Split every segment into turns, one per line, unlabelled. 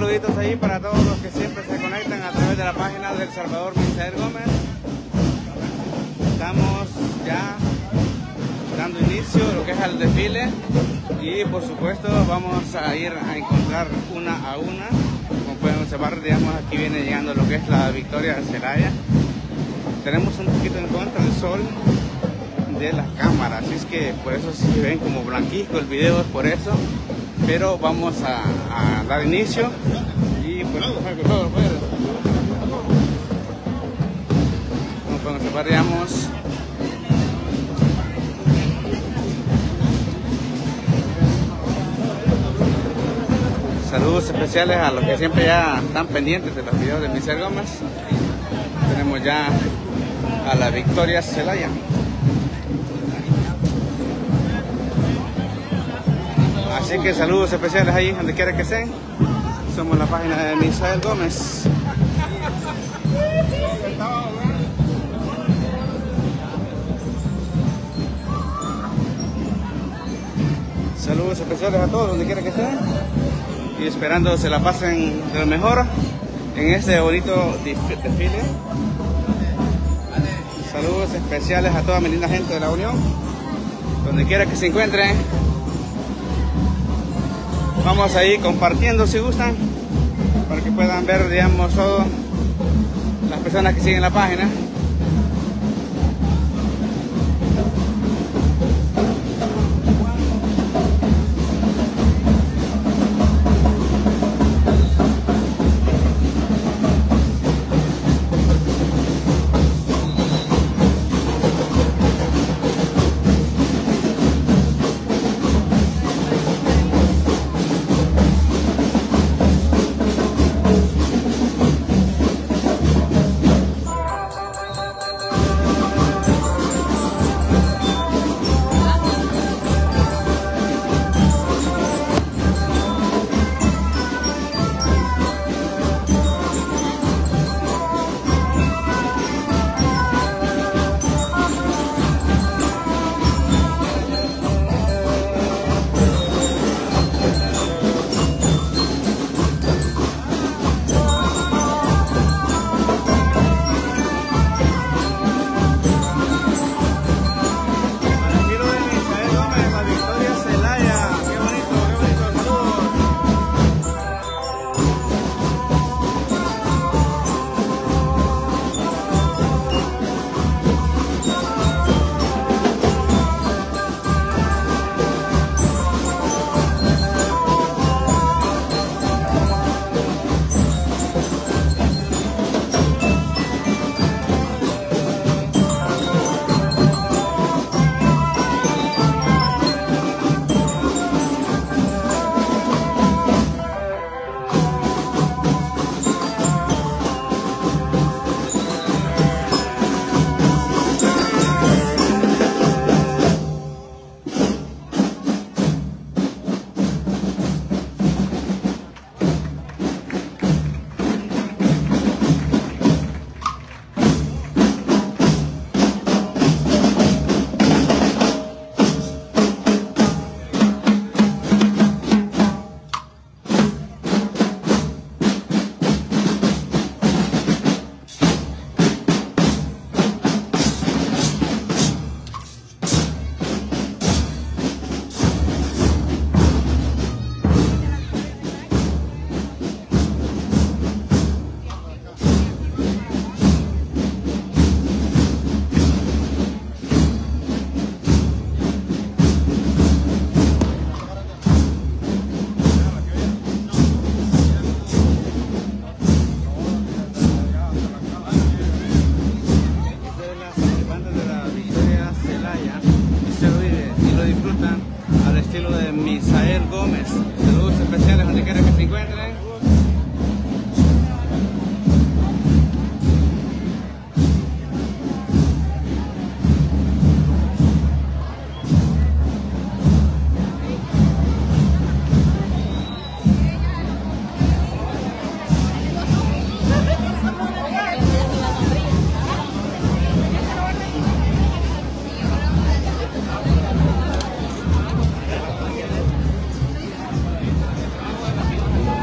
saluditos ahí para todos los que siempre se conectan a través de la página del Salvador Misael Gómez. Estamos ya dando inicio a lo que es el desfile y por supuesto vamos a ir a encontrar una a una. Como pueden observar, digamos, aquí viene llegando lo que es la Victoria Zelaya. Tenemos un poquito en contra del sol de la cámara, así es que por eso si ven como blanquisco el video es por eso, pero vamos a dar inicio y pues como pueden observar, digamos, saludos especiales a los que siempre ya están pendientes de los videos de Misael Gómez. Tenemos ya a la Victoria Zelaya. Así que saludos especiales ahí donde quiera que estén. Somos la página de Misael Gómez. Saludos especiales a todos donde quiera que estén. Y esperando se la pasen de lo mejor en este bonito desfile. Saludos especiales a toda mi linda gente de La Unión, donde quiera que se encuentren. Vamos a ir compartiendo si gustan, para que puedan ver, digamos, todas las personas que siguen la página.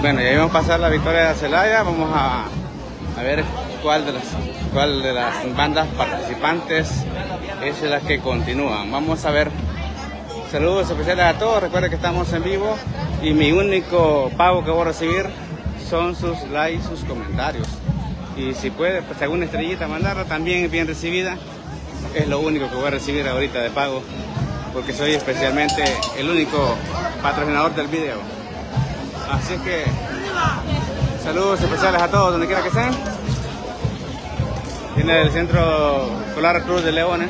Bueno, ya vimos pasar la victoria de Celaya. Vamos a ver cuál de las bandas participantes es la que continúan. Vamos a ver. Saludos especiales a todos. Recuerden que estamos en vivo y mi único pago que voy a recibir son sus likes, sus comentarios. Y si puede, pues alguna estrellita mandarla, también es bien recibida. Es lo único que voy a recibir ahorita de pago, porque soy especialmente el único patrocinador del video. Así que saludos especiales a todos donde quiera que sean. Viene del Centro Escolar Cruz de Leones.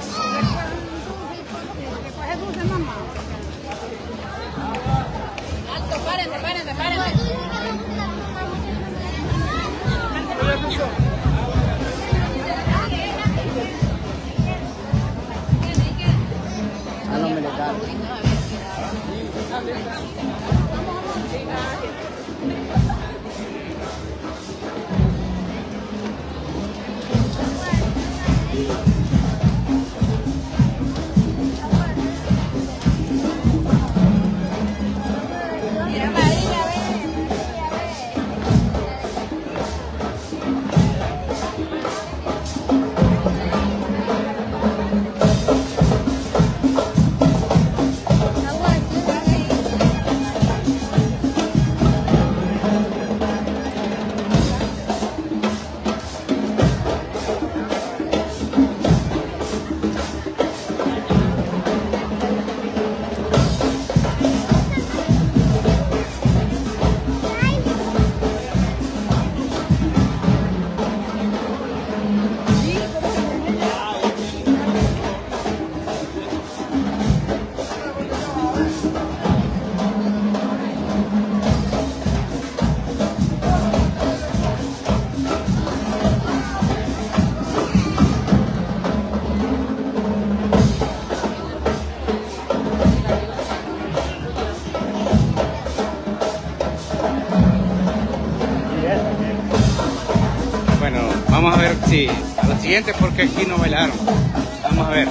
Vamos a ver si a la siguiente, porque aquí no bailaron. Vamos a ver.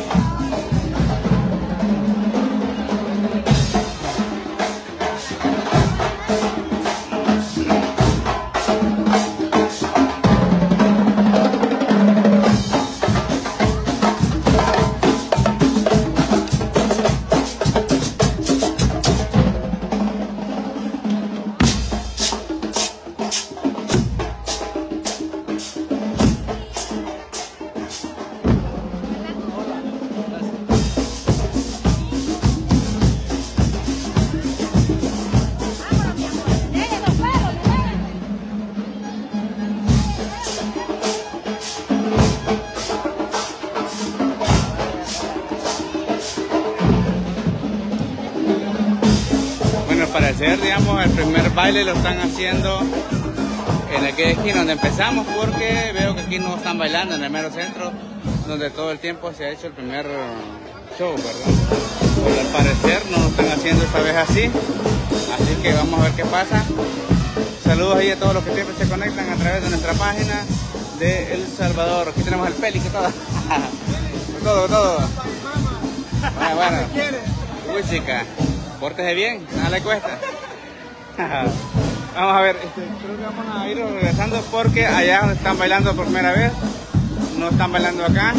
Parecer, digamos, el primer baile lo están haciendo en aquella esquina donde empezamos, porque veo que aquí no están bailando en el mero centro, donde todo el tiempo se ha hecho el primer show, ¿verdad? Pero al parecer no lo están haciendo esta vez así que vamos a ver qué pasa. Saludos ahí a todos los que siempre se conectan a través de nuestra página de El Salvador. Aquí tenemos el Peli, que todo. todo. Bueno. Uy, chica. Pórtese bien, nada le cuesta. Vamos a ver, creo que vamos a ir regresando, porque allá donde están bailando por primera vez, no están bailando acá.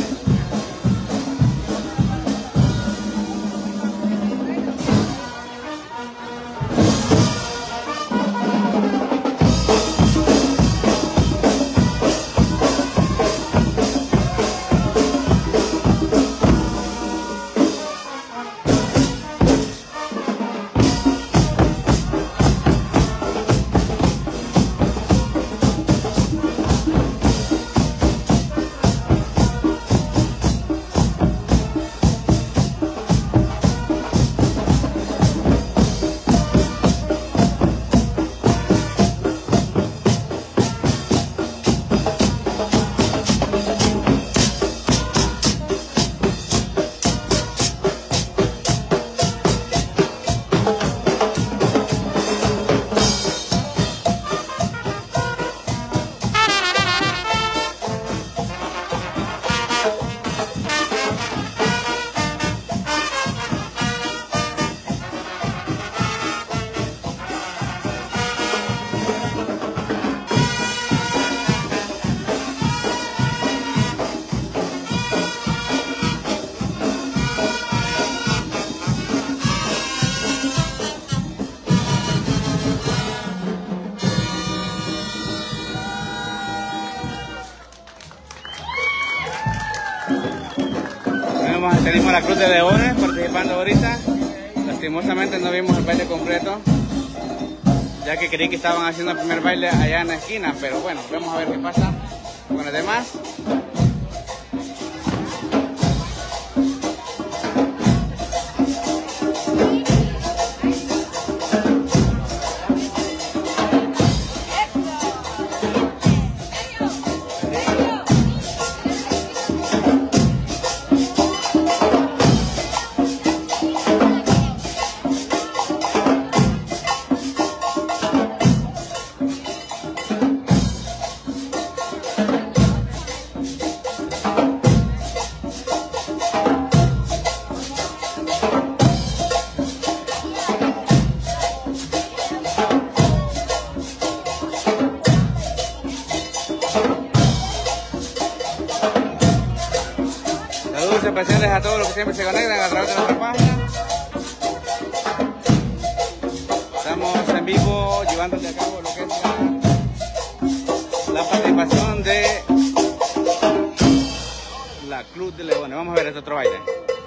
tenemos la Cruz de Leones participando ahorita. Lastimosamente no vimos el baile completo, ya que creí que estaban haciendo el primer baile allá en la esquina, pero bueno, vamos a ver qué pasa con los demás. Saludos especiales a todos los que siempre se conectan a través de nuestra página. Estamos en vivo llevándole a cabo lo que es la participación de la Club de Leones. Vamos a ver este otro baile.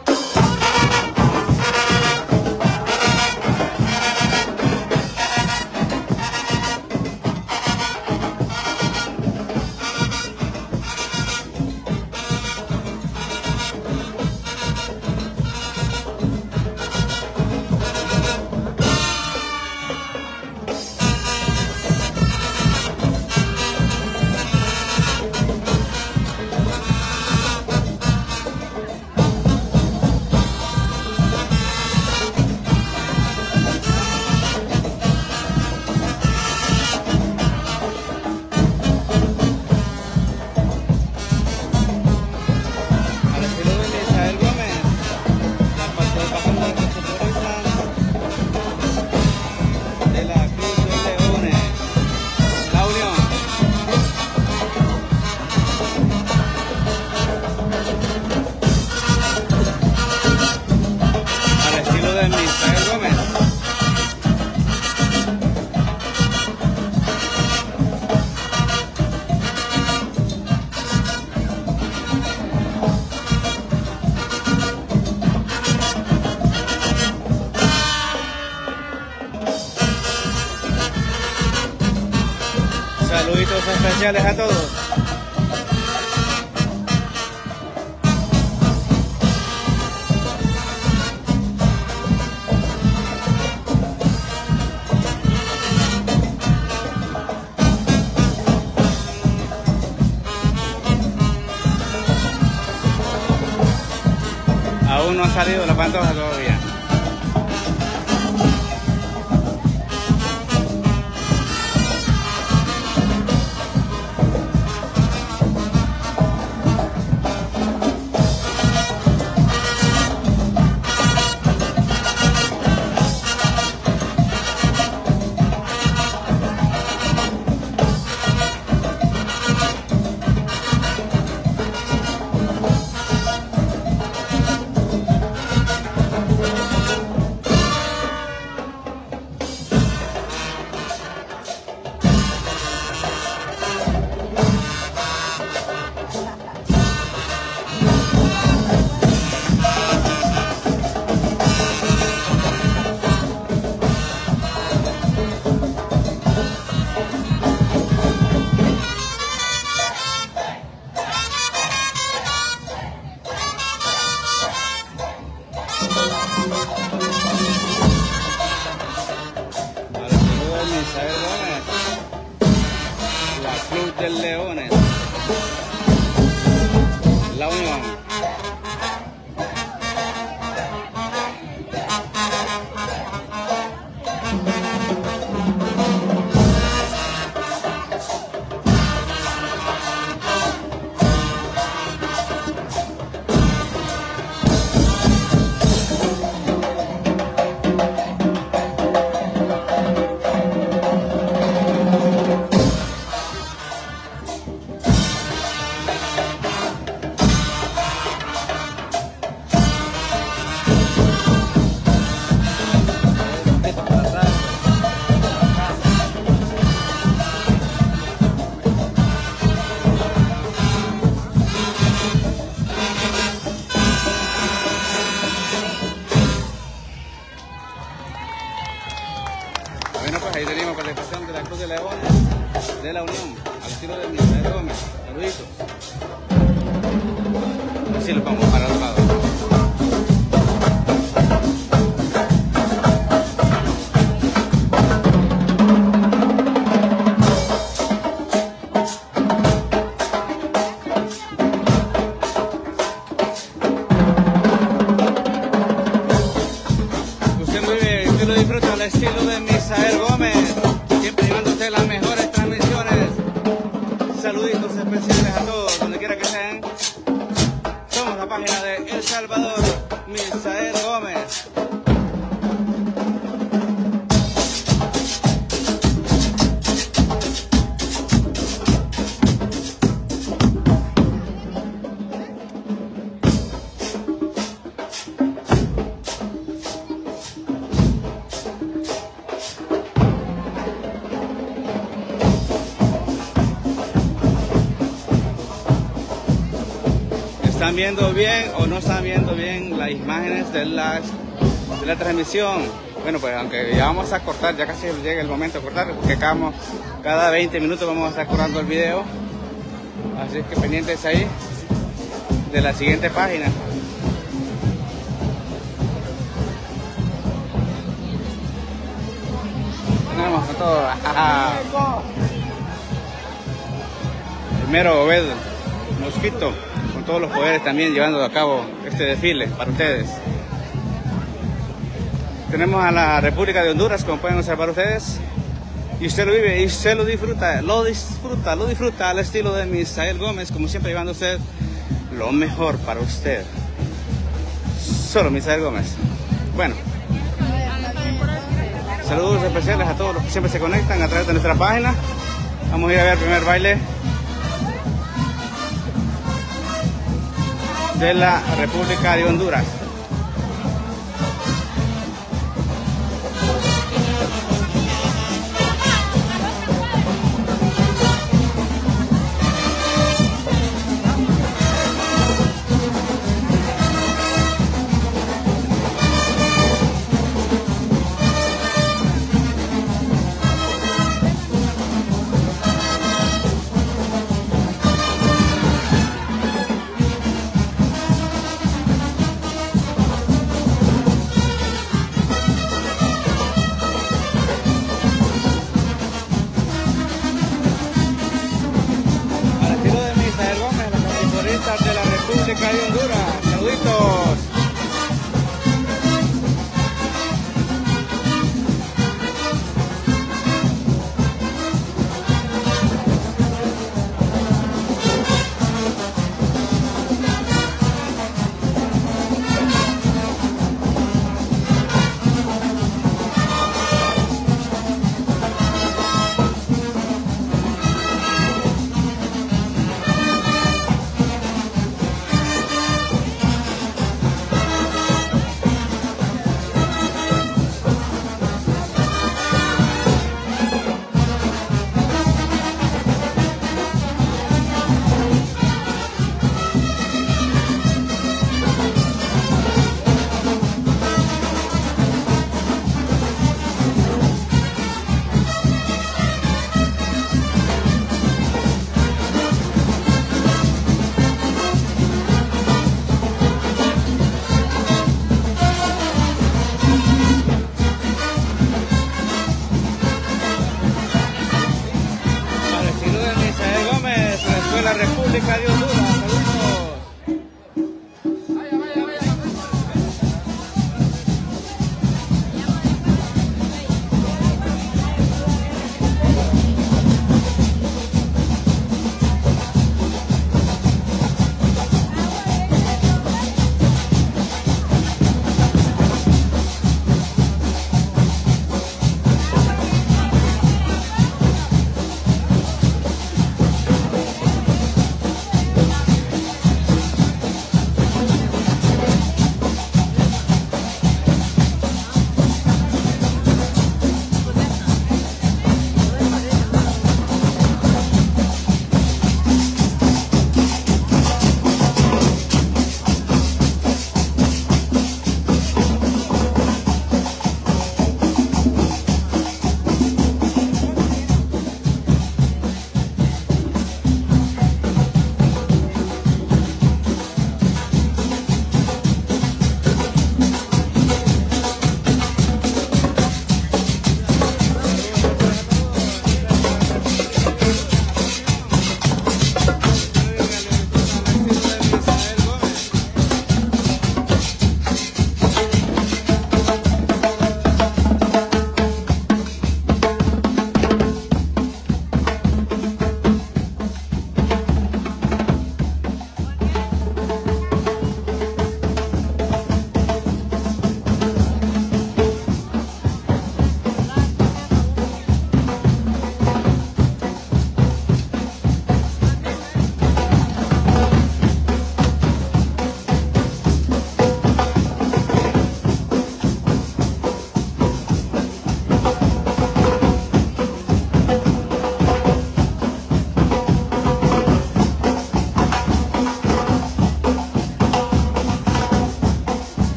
Saluditos especiales a todos. Aún no ha salido la pantoja todavía. La Club de Leones, La Unión. de la Unión, al estilo de Misael Gómez. Saluditos. Así lo vamos para los lados. Usted lo disfruta al estilo de Misael Gómez, siempre llevándote las mejores transmisiones. Saluditos especiales a todos, donde quiera que sean. Somos la página de El Salvador, Misael Gómez. ¿Están viendo bien o no están viendo bien las imágenes de la transmisión? Bueno, pues aunque ya vamos a cortar, ya casi llega el momento de cortar, porque cada 20 minutos vamos a estar cortando el video. Así que pendientes ahí de la siguiente página. Tenemos todo. El mero Obed Mosquito, con todos los poderes también llevando a cabo este desfile para ustedes. Tenemos a la República de Honduras, como pueden observar ustedes, y usted lo vive y usted lo disfruta al estilo de Misael Gómez, como siempre llevando a usted lo mejor para usted. Solo Misael Gómez. Bueno, saludos especiales a todos los que siempre se conectan a través de nuestra página. Vamos a ir a ver el primer baile de la República de Honduras. De la República de Honduras, saluditos. La República de Honduras.